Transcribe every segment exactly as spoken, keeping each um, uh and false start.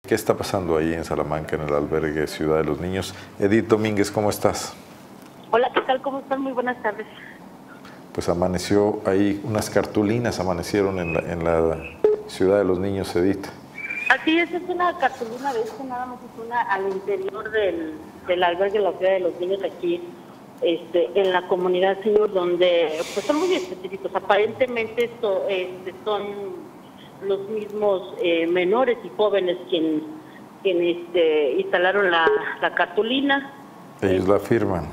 ¿Qué está pasando ahí en Salamanca, en el albergue Ciudad de los Niños? Edith Domínguez, ¿cómo estás? Hola, ¿qué tal? ¿Cómo están? Muy buenas tardes. Pues amaneció ahí, unas cartulinas amanecieron en la, en la Ciudad de los Niños, Edith. Así es, es una cartulina, de hecho nada más es una al interior del, del albergue de la Ciudad de los Niños aquí, este, en la comunidad, señor, donde pues son muy específicos. Aparentemente esto, este, son los mismos eh, menores y jóvenes quien, quien este, instalaron la, la cartulina. Ellos la firman.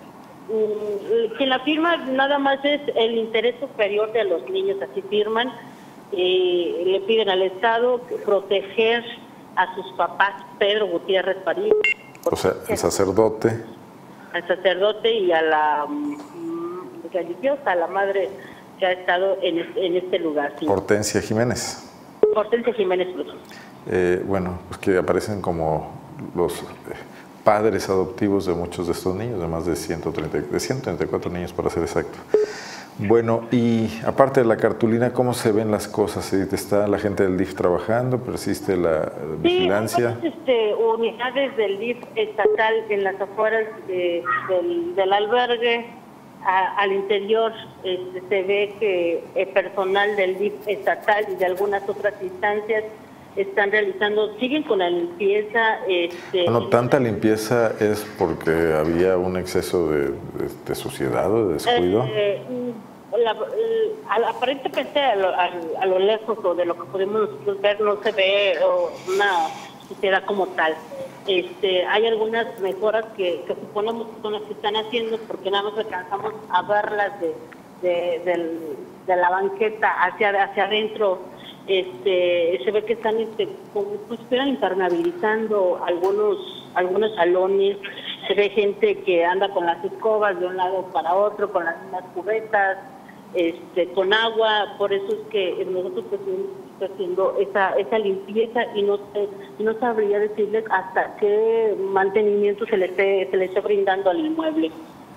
Quien la firma nada más es el interés superior de los niños, así firman. Eh, le piden al Estado proteger a sus papás, Pedro Gutiérrez París. O sea, el sacerdote. Al sacerdote y a la um, religiosa, a la madre que ha estado en este, en este lugar. ¿Sí? Hortensia Jiménez. Hortensia Jiménez Cruz. Eh, bueno, pues que aparecen como los... Eh, padres adoptivos de muchos de estos niños, de más de ciento treinta, de ciento treinta y cuatro niños para ser exacto. Bueno, y aparte de la cartulina, ¿cómo se ven las cosas? ¿Está la gente del D I F trabajando? ¿Persiste la vigilancia? Sí, este, unidades del D I F estatal en las afueras de, del, del albergue. A, al interior este, se ve que el personal del D I F estatal y de algunas otras instancias están realizando, siguen con la limpieza. Este, bueno, tanta limpieza es porque había un exceso de, de, de suciedad o de descuido. Eh, la, la, aparentemente a lo, a, a lo lejos o de lo que podemos ver no se ve una suciedad como tal. Este, hay algunas mejoras que, que suponemos que son las que están haciendo porque nada más alcanzamos a verlas de, de, de, de la banqueta hacia, hacia adentro. Este, se ve que están este, como pues, estuvieran impermeabilizando algunos algunos salones. Se ve gente que anda con las escobas de un lado para otro, con las mismas cubetas, este, con agua. Por eso es que nosotros pues, estamos haciendo esa, esa limpieza y no sé, no sabría decirles hasta qué mantenimiento se le esté, se le esté brindando al inmueble.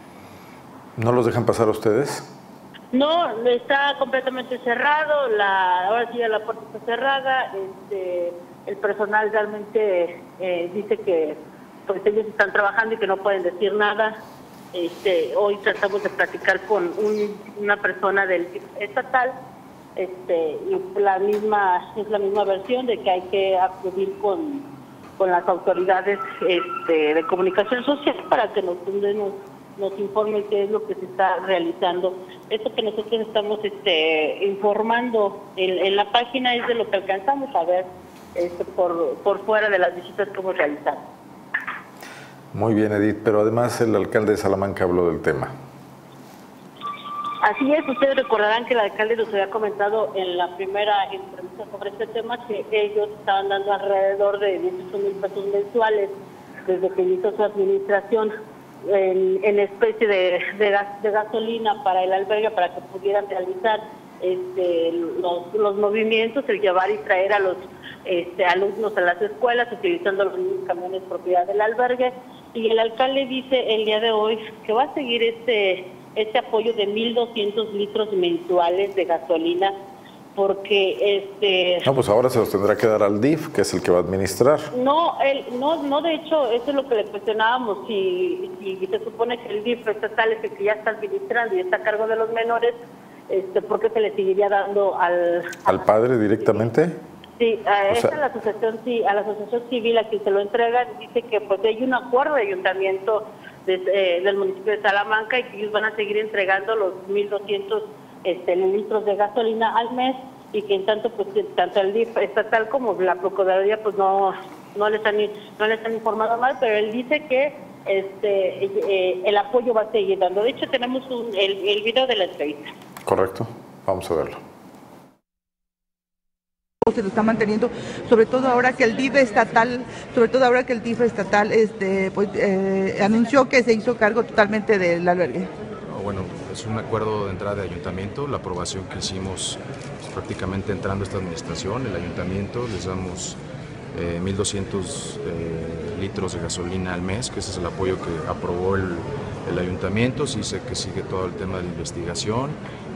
¿No los dejan pasar a ustedes? No, está completamente cerrado, la, ahora sí ya la puerta está cerrada, este, el personal realmente eh, dice que pues ellos están trabajando y que no pueden decir nada. Este, hoy tratamos de platicar con un, una persona del estatal, este, y la misma, es la misma versión de que hay que acudir con, con las autoridades este, de comunicación social para que nos nos nos informe qué es lo que se está realizando. Esto que nosotros estamos este, informando en, en la página es de lo que alcanzamos a ver este, por, por fuera de las visitas que hemos realizado. Muy bien, Edith, pero además el alcalde de Salamanca habló del tema. Así es, ustedes recordarán que el alcalde nos había comentado en la primera entrevista sobre este tema que ellos estaban dando alrededor de dieciocho mil pesos mensuales desde que inició su administración. En, en especie de, de, gas, de gasolina para el albergue para que pudieran realizar este, los, los movimientos, el llevar y traer a los este, alumnos a las escuelas utilizando los mismos camiones propiedad del albergue. Y el alcalde dice el día de hoy que va a seguir este, este apoyo de mil doscientos litros mensuales de gasolina porque este no, pues ahora se los tendrá que dar al D I F, que es el que va a administrar. No, él, no, no, de hecho, eso es lo que le cuestionábamos, si, si se supone que el D I F estatal es el que ya está administrando y está a cargo de los menores, este, ¿por qué se le seguiría dando al... ¿Al padre directamente? Sí, a, esa sea, la asociación, sí, a la asociación civil a quien se lo entregan, dice que pues hay un acuerdo de ayuntamiento de, eh, del municipio de Salamanca y que ellos van a seguir entregando los mil doscientos Este, litros de gasolina al mes y que en tanto pues tanto el D I F estatal como la Procuraduría pues no no les han no les han informado mal, pero él dice que este eh, el apoyo va a seguir dando. De hecho tenemos un, el, el video de la entrevista. Correcto, vamos a verlo. Se lo está manteniendo, sobre todo ahora que el D I F estatal, sobre todo ahora que el D I F estatal este pues eh, anunció que se hizo cargo totalmente del albergue. Bueno, es un acuerdo de entrada de ayuntamiento, la aprobación que hicimos pues, prácticamente entrando a esta administración, el ayuntamiento, les damos eh, mil doscientos eh, litros de gasolina al mes, que ese es el apoyo que aprobó el, el ayuntamiento. Sí sé que sigue todo el tema de la investigación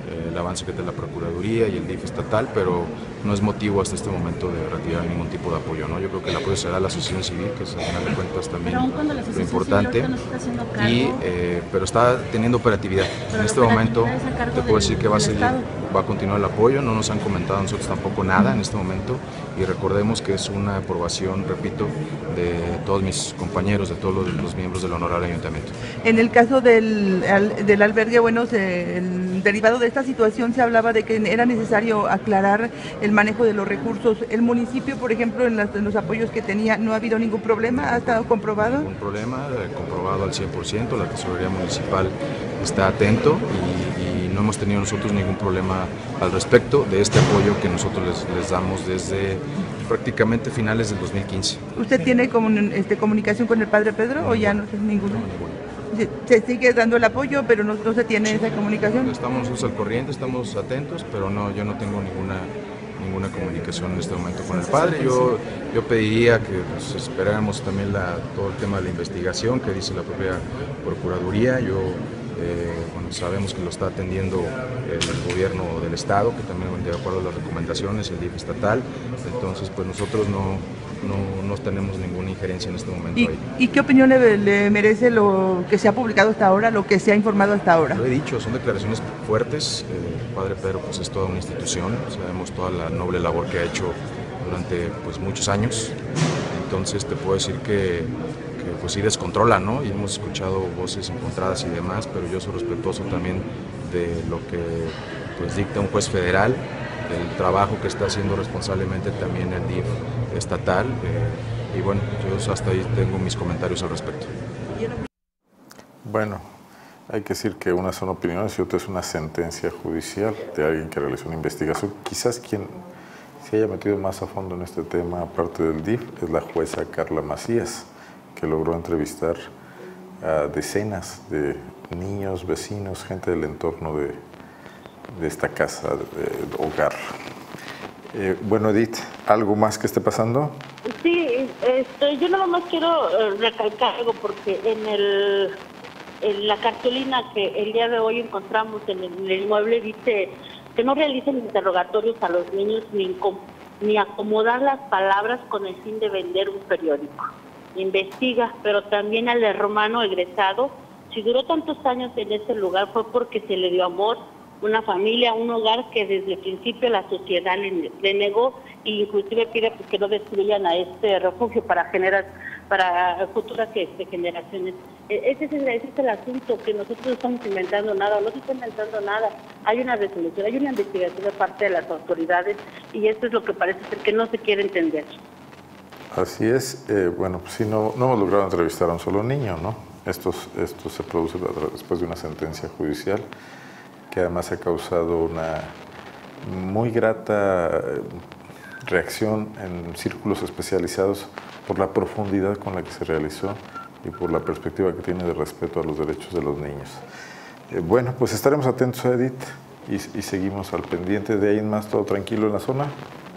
eh, el avance que tiene la Procuraduría y el D I F estatal, pero no es motivo hasta este momento de retirar ningún tipo de apoyo, ¿no? Yo creo que el apoyo se da a la asociación civil, que es al final de cuentas también lo importante, no está haciendo cargo, y, eh, pero está teniendo operatividad. Pero en este momento te puedo decir que va a seguir, va a continuar el apoyo, no nos han comentado a nosotros tampoco nada en este momento, y recordemos que es una aprobación, repito, de todos mis compañeros, de todos los, los miembros del honorable ayuntamiento. En el caso del, del albergue, bueno, se, el, derivado de esta situación se hablaba de que era necesario aclarar el manejo de los recursos. El municipio, por ejemplo, en, las, en los apoyos que tenía, ¿no ha habido ningún problema? ¿Ha estado comprobado? Ningún problema, eh, comprobado al cien por ciento, la tesorería municipal está atento y, y no hemos tenido nosotros ningún problema al respecto de este apoyo que nosotros les, les damos desde prácticamente finales del dos mil quince. ¿Usted tiene comun, este, comunicación con el padre Pedro no, o ya no es ninguno? No, se, se sigue dando el apoyo, pero no, no se tiene sí, esa comunicación. Estamos nosotros al corriente, estamos atentos, pero no, yo no tengo ninguna ninguna comunicación en este momento con el padre. Yo, yo pediría que pues, esperáramos también la, todo el tema de la investigación que dice la propia Procuraduría. Yo eh, bueno, sabemos que lo está atendiendo el gobierno del estado, que también de acuerdo a las recomendaciones, el D I F estatal. Entonces pues nosotros no, no, no tenemos ninguna injerencia en este momento. ¿Y, ahí. ¿y qué opinión le, le merece lo que se ha publicado hasta ahora, lo que se ha informado hasta ahora? Lo he dicho, son declaraciones fuertes. Eh, el padre Pedro pues es toda una institución, sabemos toda la noble labor que ha hecho durante pues muchos años. Entonces te puedo decir que, que pues sí descontrola, ¿no? Y hemos escuchado voces encontradas y demás, pero yo soy respetuoso también de lo que pues dicta un juez federal, del trabajo que está haciendo responsablemente también el D I F estatal, eh, y bueno, yo hasta ahí tengo mis comentarios al respecto. Bueno, hay que decir que una son opiniones y otra es una sentencia judicial de alguien que realizó una investigación. Quizás quien se haya metido más a fondo en este tema, aparte del D I F, es la jueza Carla Macías, que logró entrevistar a decenas de niños, vecinos, gente del entorno de, de esta casa, de, de hogar. Eh, bueno, Edith, ¿algo más que esté pasando? Sí, este, yo nada más quiero eh, recalcar algo, porque en, el, en la cartulina que el día de hoy encontramos en el, en el inmueble dice que no realicen interrogatorios a los niños ni, ni acomodar las palabras con el fin de vender un periódico. Investiga, pero también al hermano egresado, si duró tantos años en ese lugar fue porque se le dio amor, una familia, un hogar que desde el principio la sociedad le, le negó, e inclusive pide pues, que no destruyan a este refugio para generar, para futuras este, generaciones. Ese es, el, ese es el asunto, que nosotros no estamos inventando nada, no se está inventando nada. Hay una resolución, hay una investigación de parte de las autoridades, y esto es lo que parece ser que no se quiere entender. Así es. Eh, bueno, pues sí, no, no hemos logrado entrevistar a un solo niño, ¿no? Esto, esto se produce después de una sentencia judicial que además ha causado una muy grata reacción en círculos especializados por la profundidad con la que se realizó y por la perspectiva que tiene de respeto a los derechos de los niños. Eh, bueno, pues estaremos atentos a Edith y, y seguimos al pendiente. De ahí en más, ¿todo tranquilo en la zona?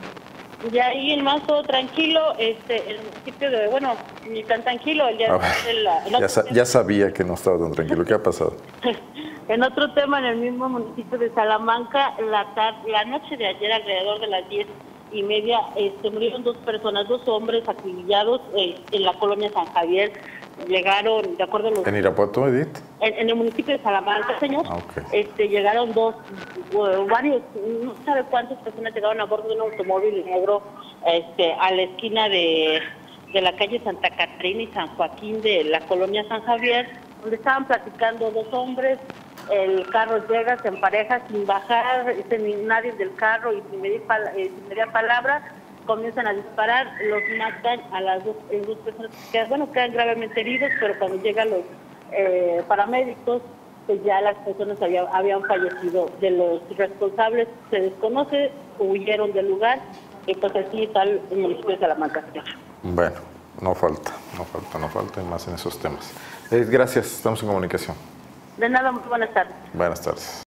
De ahí en más, todo tranquilo. Este, el municipio de, bueno, ni tan tranquilo. El día A ver, de la, el ya, sa ya sabía que no estaba tan tranquilo. ¿Qué ha pasado? En otro tema, en el mismo municipio de Salamanca, la, la noche de ayer, alrededor de las diez y media, este, murieron dos personas, dos hombres acribillados eh, en la colonia San Javier. Llegaron, de acuerdo a los... ¿En Irapuato, Edith? En, en el municipio de Salamanca, señor. Ah, okay. este, llegaron dos, uh, varios, no sabe cuántas personas llegaron a bordo de un automóvil negro este, a la esquina de, de la calle Santa Catrina y San Joaquín de la colonia San Javier, donde estaban platicando dos hombres. El carro llega, se empareja sin bajar, sin nadie del carro y sin medir, pala eh, sin medir palabra, comienzan a disparar, los matan a las dos, eh, dos personas que bueno, quedan gravemente heridos, pero cuando llegan los eh, paramédicos, pues ya las personas había, habían fallecido. De los responsables se desconoce, huyeron del lugar, y pues así está el municipio de Salamanca. Bueno, no falta, no falta, no falta, y más en esos temas. Eh, gracias, estamos en comunicación. De nada, muy buenas tardes. Buenas tardes.